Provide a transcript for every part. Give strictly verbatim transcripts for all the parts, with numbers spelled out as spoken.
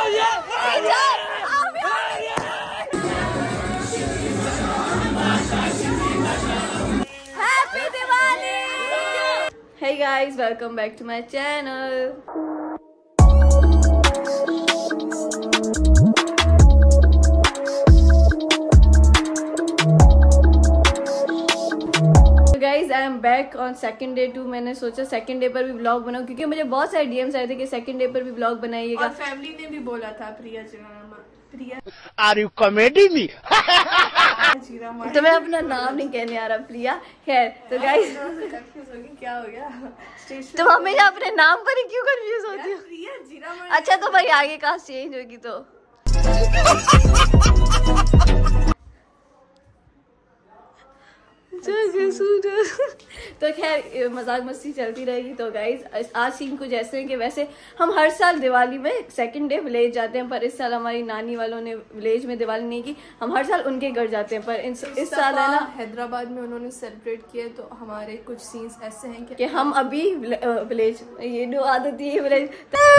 Happy Diwali. Hey guys, welcome back to my channel. Guys I am back on second day two. मैंने सोचा second day पर भी vlog बनाऊं क्योंकि मुझे बहुत सारे डीएम्स आए थे कि सेकंड डे पर भी व्लॉग बनाइएगा। और फैमिली ने भी बोला था Priya Priya are you comedy me. तो मैं अपना नाम नहीं कहने आ रहा प्रिया। खैर तो गाइज क्या हो गया तुम हमेशा अपने नाम पर ही क्यों कंफ्यूज होती हो? प्रिया जीरा। अच्छा तो भाई आगे कास्ट चेंज होगी तो तो खैर मजाक मस्ती चलती रहेगी। तो गाइज आज सीन कुछ ऐसे हैं कि वैसे हम हर साल दिवाली में सेकंड डे विलेज जाते हैं, पर इस साल हमारी नानी वालों ने विलेज में दिवाली नहीं की। हम हर साल उनके घर जाते हैं, पर इस, इस साल है ना हैदराबाद में उन्होंने सेलिब्रेट किया। तो हमारे कुछ सीन्स ऐसे हैं कि, कि हम अभी विलेज ये जो आदत है विलेज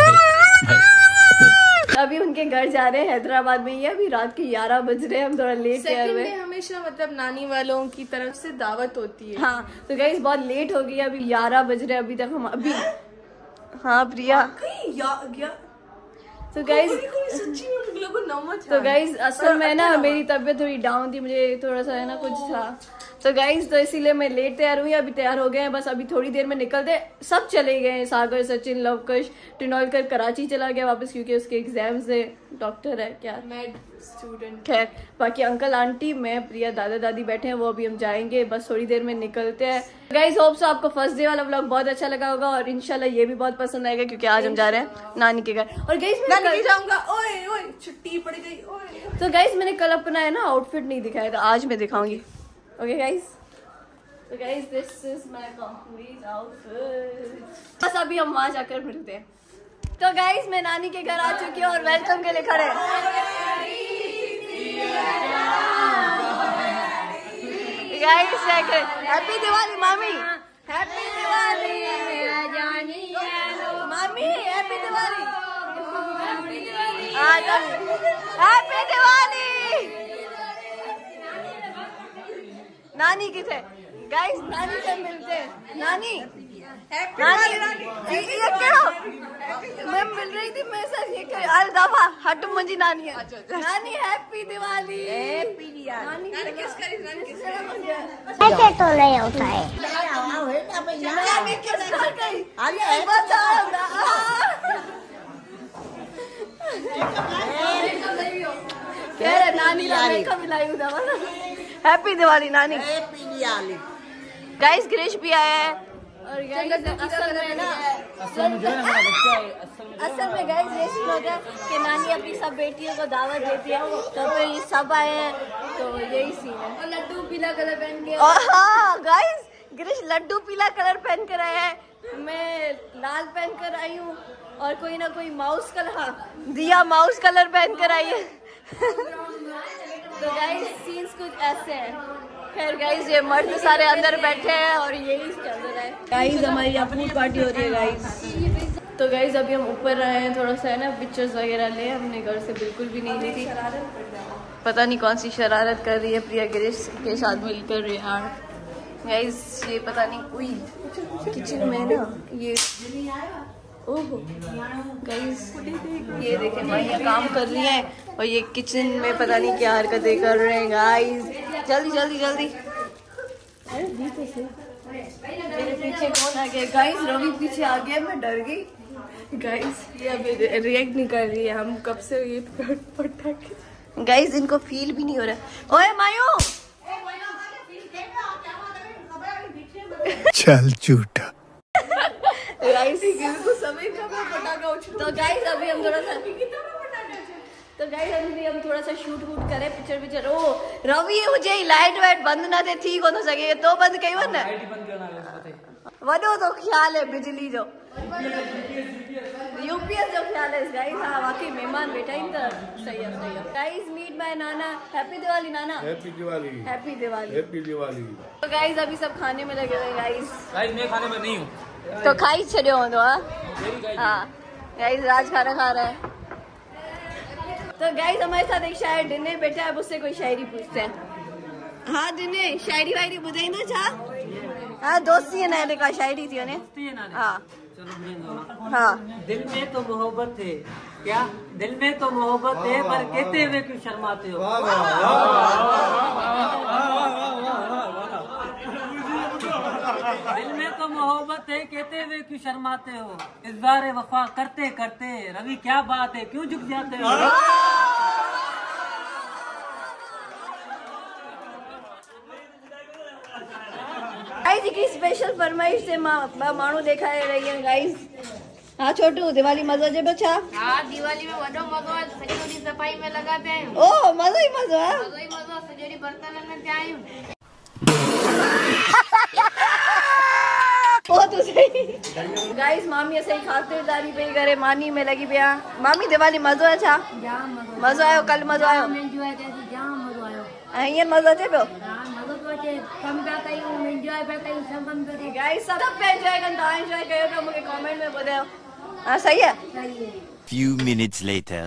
अभी उनके घर जा रहे हैं हैदराबाद में। ये अभी रात के ग्यारह बज रहे हैं, हम थोड़ा लेट तैयार हुए। हमेशा मतलब नानी वालों की तरफ से दावत होती है। हाँ तो गाइस बहुत लेट हो गई, अभी ग्यारह बज रहे हैं अभी तक हम अभी। हाँ प्रिया तो गाइस तो गाइस असल में ना मेरी तबीयत थोड़ी डाउन थी, मुझे थोड़ा सा है ना कुछ था। तो गाइस तो इसीलिए मैं लेट तैयार हुई। अभी तैयार हो गए हैं, बस अभी थोड़ी देर में निकलते। सब चले गए हैं, सागर, सचिन, लवकुश, टिनोलकर कराची चला गया वापस क्योंकि उसके एग्जाम्स है, डॉक्टर है क्या मेड स्टूडेंट। खैर बाकी अंकल आंटी मैं प्रिया दादा दादी बैठे हैं, वो अभी हम जाएंगे, बस थोड़ी देर में निकलते हैं। गाइस होप सो आपको फर्स्ट डे वाला व्लॉग बहुत अच्छा लगा होगा और इंशाल्लाह ये भी बहुत पसंद आएगा क्योंकि आज हम जा रहे हैं नानी के घर। और गाइस मैं नहीं जाऊंगा, ओए ओए छुट्टी पड़ गई ओए। तो गाइस मैंने कल अपना है ना आउटफिट नहीं दिखाया था, आज मैं दिखाऊंगी। ओके गाइस तो guys this is my complete outfit. बस अभी हम वहां जाकर मिलते हैं। तो गाइस मैं नानी के घर आ चुकी हूँ और वेलकम के लिए खड़े हैं। गाइस हैप्पी दिवाली मामी, हैप्पी दिवाली मामी, हैप्पी दिवाली, हैप्पी दिवाली। नानी किथे गाइस, नानी से मिलते हैं। नानी नानी ये करो मैं मिल रही थी मेरे साथ ये कर अरे दफा हट मुझे नानी है। नानी हैप्पी दिवाली। हैप्पी दिवाली। नानी किस करी नानी किस ऐसे तो नहीं होता है। नानी किस करी अरे बता क्या नानी लाने का मिलाई उधर वाला। हैप्पी दिवाली नानी, हैप्पी दिवाली। गाइस ग्रीश भी आया है और गाइस असल में ना असल में जो है ना हमारा बच्चा है असल में असल में गाइस ये सीन होता है कि नानी अपनी सब बेटियों को दावत देती है तो फिर ये सब आए हैं तो यही सीन है। और लड्डू पीला कलर पहन के और हाँ गाइस ग्रीश लड्डू पीला कलर पहन कर आया है, मैं लाल पहन कर आई हूँ और कोई ना कोई माउस कलर, हाँ दिया माउस कलर पहन कर आई है। तो गाइस सीन्स कुछ ऐसे हैं। खैर गाइस ये मर्द सारे अंदर बैठे हैं और यही चल रहा है। गाइस हमारी यहाँ फूड पार्टी हो रही है गाइस। तो गाइस अभी हम ऊपर आए हैं, थोड़ा सा है ना पिक्चर्स वगैरह ले, हमने घर से बिल्कुल भी नहीं ली थी। पता नहीं कौन सी शरारत कर रही है प्रिया गिरीश के साथ मिलकर यार। गाइस ये पता नहीं कोई किचन में ना ये ओहो गाइस ये देखें माहिया काम कर रही है और ये किचन में पता नहीं क्या हरकतें कर रहे हैं। गाइस जल्दी जल्दी जल्दी अरे तो से मेरे पीछे कौन आ गया? गाइस रवि पीछे आ गया, मैं डर गई। गाइस ये अभी रिएक्ट नहीं कर रही है, हम कब से ये पटाखे। गाइस इनको फील भी नहीं हो रहा। ओए मायो चल झूठा। गाइस तो गाइस अभी हम थोड़ा सा तो गाइस अभी हम थोड़ा सा शूट वूट करें पिक्चर पिक्चर। ओ रवि मुझे लाइट वाइट बंद ना दे ठीक हो सके तो बंद कई वन वडो तो ख्याल है बिजली जो यूपीएस जो ख्याल है गाइस। हाँ वाकई मेहमान बैठा इन तरह सही है सही है। गाइस मीट माय नाना, हैप्पी दिवाली नाना, happy Diwali, happy Diwali, happy Diwali. तो गाइस अभी सब खाने में लगे हुए गाइस। गाइस मैं खाने में नहीं हूँ तो खाई छड़े हो तो हाँ गाइस राज खाना खा रहा है। तो गाइस हमारे साथ एक शायर डिने बैठा है, अब उससे कोई शायरी पूछते हैं। हाँ डिने शायरी वायरी बुझाई ना छा? हाँ दोस्ती है ना का शायरी थी उन्हें। हाँ हाँ दिल में तो मोहब्बत है क्या, दिल में तो मोहब्बत है पर कहते हुए क्यों शर्माते हो। दिल में तो मोहब्बत है कहते हुए क्यों शर्माते हो, इज़हार वफा करते करते रवि क्या बात है क्यों झुक जाते हो। गाइस की स्पेशल फरमाइश से माण्हू देखा रही है गाइस। हाँ छोटू दिवाली मज़ो जे बचा? हाँ दिवाली में वडो मज़ो है, सॼो ॾींहुं सफ़ाई में लगा पिया आहियूं। ओ मज़ो ही मज़ो है, मज़ो ही मज़ो, सॼो ॾींहुं बर्तन में पिया आहियूं। ओ तो सही गाइस मामी सही खातिरदारी पे करे मानी में लगी पिया। मामी दिवाली मज़ो है छा? जाम मज़ो मज़ो आयो, कल मज़ो आयो? एंजॉय कयोसीं, जाम मज़ो आयो। ऐं हींअर मज़ो अचे पियो? हाँ मज़ो पियो अचे, कम पिया कयूं, एंजॉय पिया कयूं, सभु कम पिया कयूं। गाइस सब पे एंजॉय कनि, तव्हां एंजॉय कयो पिया, मूंखे कमेंट में ॿुधायो। हाँ सही है। सही है। Few minutes later.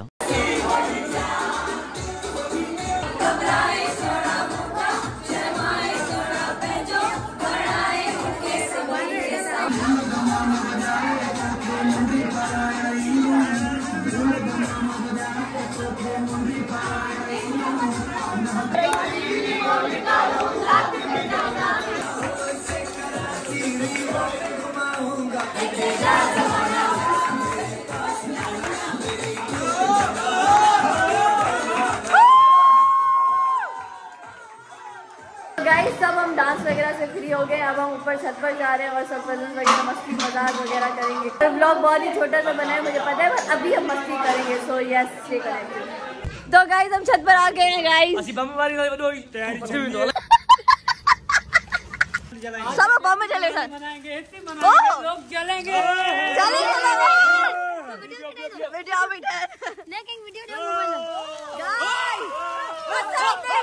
गाइस सब हम डांस वगैरह से फ्री हो गए, अब हम ऊपर छत पर जा रहे हैं और सब कजन वगैरह मस्ती मजाक वगैरह करेंगे। तो ब्लॉग बहुत ही छोटा सा बना है मुझे पता है, पर अभी हम मस्ती करेंगे। So yes stay connected. तो गाइस हम छत पर आ गए हैं गाइस। सब बम जले सर लोग जलेंगे जलेंगे वीडियो वीडियो लेकिन वीडियो दे मोबाइल गाइस बस आते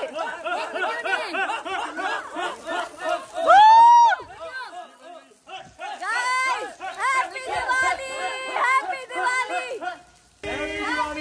guys happy Diwali happy Diwali happy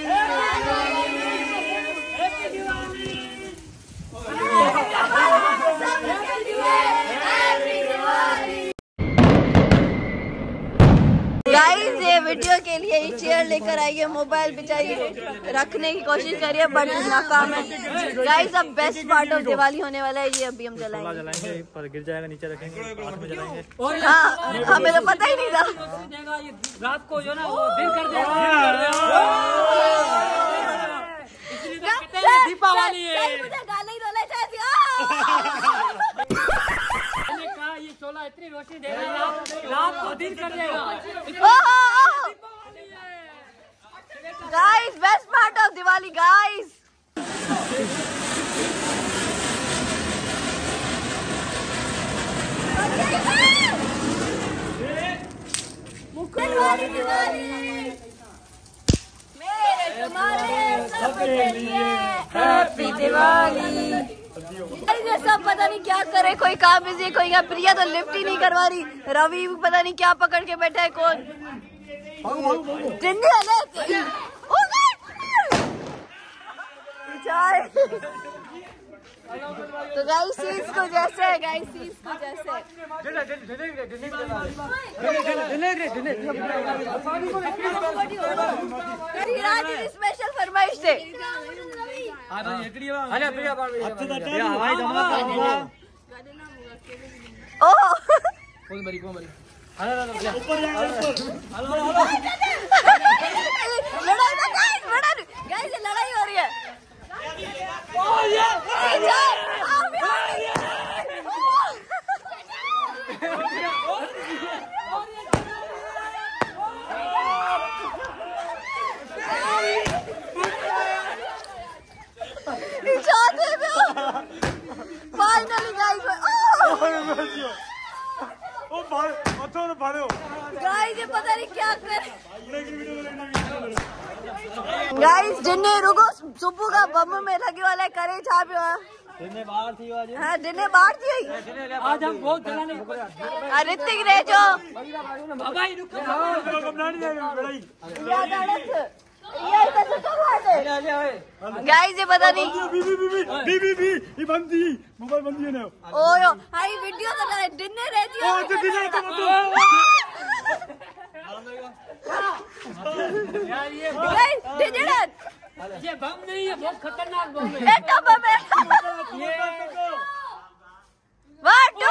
guys ये वीडियो के लिए ही चेयर लेकर आई है, मोबाइल बेचारी रखने की कोशिश करिए बट नाकाम है। गाइस अब बेस्ट पार्ट ऑफ दिवाली होने वाला है, ये अभी हम जलाएंगे जलाएंगे पर गिर जाएगा, नीचे रखेंगे हाथ में जलाएंगे। हाँ हमें तो पता ही नहीं था। रात को जो ना वो दिन कर देगा, दीपावली है। मुझे गाना ही रोना चाहिए। ये शोला इतनी रोशनी देगा रात को दिन कर देगा। Guys best part of Diwali guys. Diwali Diwali मेरे तुम्हारे सबके लिए हैप्पी दिवाली। ये सब पता नहीं क्या करे, कोई काम बिजी, कोई यहाँ प्रिया तो लिफ्ट ही नहीं करवा रही, रवि पता नहीं क्या पकड़ के बैठा है कौन। टिंडी वाले तो गाइस सीन्स को जैसे है, गाइस सीन्स को जैसे स्पेशल फरमाइश से ओह गाइस ये लड़ाई हो रही है। फाइनली गाइस ये पता नहीं क्या कर गाइस जिन्ने रुको सुबह का बम में लगे वाला करे छा पियो दिने बाहर थी आज। हां दिने बाहर थी आज हम बहुत जलाने ऋतिक रह जो भाई रुको कम ना नहीं लड़ाई याद आड़स ये तो कब आ गए आ जा ओए गाइस ये पता नहीं बीबी बीबी बीबी बीबी ये बंदी मोबाइल बंदी है ना ओयो हाई वीडियो तो ना डिनर रहती है ओ तो डिनर तो मत यार ये गाइस डिनर ये बम नहीं है, बहुत खतरनाक बम है एक तो बम है ये वन टू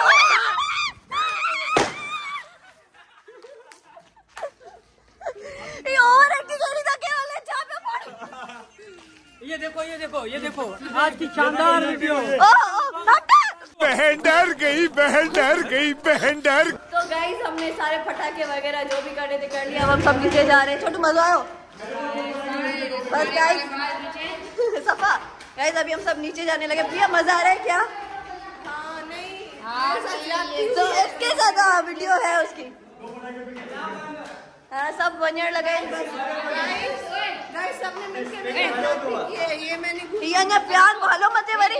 ये और एक की गोली था केवल जहां पे पड़ ये देखो ये देखो ये देखो आज की शानदार वीडियो। ओ ओ हटा बहन डर गई बहन डर गई बहन डर। तो गाइस हमने सारे पटाखे वगैरह जो भी करने थे कर लिया। अब हम सब नीचे जा रहे हैं। छोटू मजा आयो बस गाइस सफा गाइस अभी हम सब नीचे जाने लगे। प्रिया मजा आ रहा है क्या? हाँ नहीं तो इसके साथ वीडियो है उसकी। हाँ सब बंजर लगे गाइस सबने मिलके ये ये मैंने ये प्यार भालो मते वरी।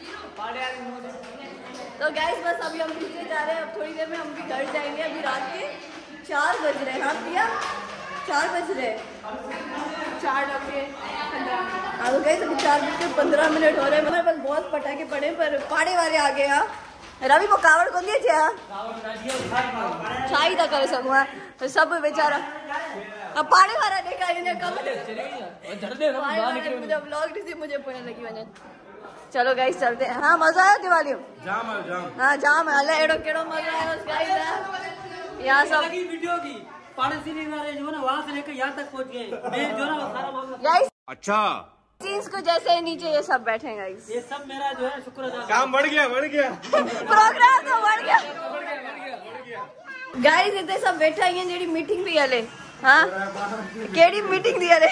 तो गाइस बस अभी हम नीचे जा रहे हैं। अब थोड़ी देर में हम भी घर जाएंगे। अभी रात के चार बज रहे हैं। हाँ प्रिया चार बज रहे चार बज के हाँ तो गाइस अभी चार बज के पंद्रह मिनट हो रहे हैं। मेरे पास बहुत पटाखे पड़े पर पाड़े वाले आ गए। हाँ रवि को कावड़ को दिए थे छाई था कर सकूँ तो सब बेचारा अब पाड़े वाला देखा इन्हें कब मुझे ब्लॉग नहीं मुझे पुणे लगी वजह। चलो गाइस चलते हैं। हाँ मजा आया दिवाली जाम है जाम हाँ जाम है अल्लाह एड़ो केड़ो मजा आया उस गाइस यहाँ सब लगी वीडियो की पड़ोसी ने वाले जो ना वहाँ से लेकर यहाँ तक पहुँच गए मैं जो ना सारा लोग गाइस अच्छा सीन्स को जैसे ही नीचे ये सब बैठे गाइस। ये सब मेरा जो है शुक्र अदा काम बढ़ गया बढ़ गया प्रोग्राम तो बढ़ गया गाइस इतने सब बैठा ही हैं जेडी मीटिंग भी हले। हाँ केड़ी मीटिंग दी हले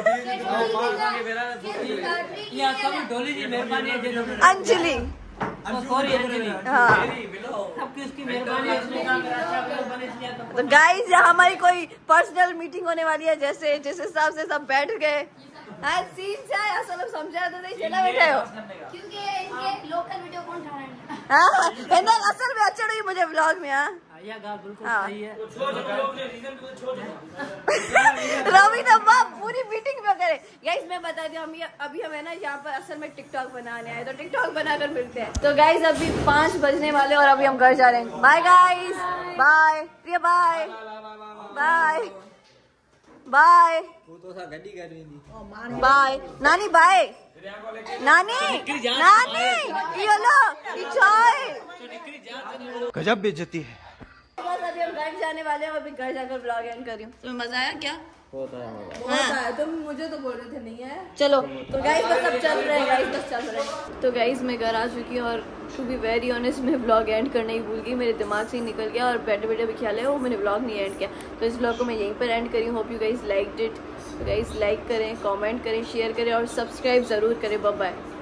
या सब डोली जी मेहरबानी है अंजलि सॉरी अंजलि हाँ सबकी उसकी मेहरबानी है उसने कहा मेरा अच्छा वीडियो बने इसलिए तो तो गाइस यहाँ हमारी कोई पर्सनल मीटिंग होने वाली है। जैसे जिस हिसाब से सब बैठ गए हाँ सीन से आया सब समझा तो नहीं चला बैठे हो क्योंकि इनके लोकल वीडियो कौन उठा रहे हैं? हाँ हिंदा असल में अच्छा रही मुझे व्लॉग में। हाँ या गा बिल्कुल हाँ। सही है रवि तो वाह पूरी मीटिंग में करे। गाइस मैं बता दूं हम ये अभी हम है ना यहाँ पर असल में टिकटॉक बनाने आए तो टिकटॉक बनाकर मिलते हैं। तो गाइस अभी पाँच बजने वाले और अभी हम घर जा रहे हैं। Bye guys bye Priya bye bye bye bye नानी बाय नानी नानी ये लो ये चाय गजब बेइज्जती है। बस अभी हम घर जाने वाले हैं और अभी घर जाकर ब्लॉग एंड कर रही हूँ। तुम्हें मजा आया क्या? बहुत आया। तुम मुझे तो बोल रहे थे नहीं है। चलो तो गाइस बस अब चल रहे हैं गाइस बस चल रहे हैं। तो गाइस मैं घर आ चुकी हूँ और टू बी वेरी ऑनेस्ट मैं व्लॉग एंड करना ही भूल गई। मेरे दिमाग से ही निकल गया और बैठे बैठे भी ख्याल है वो मैंने व्लॉग नहीं एंड किया। तो इस व्लॉग को मैं यहीं पर एंड करी हूँ। Hope you guys liked it. तो गाइस लाइक करें कमेंट करें शेयर करें और सब्सक्राइब ज़रूर करें। Bye bye.